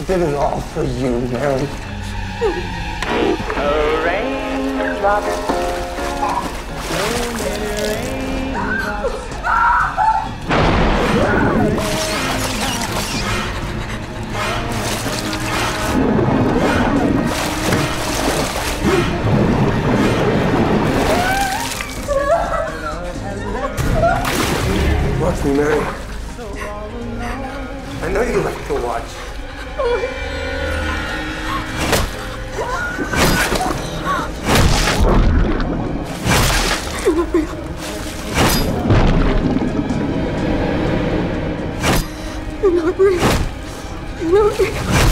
did it all for you, Mary. Watch me, Mary. I know you like to watch. You're not real. You're not real. You're not real.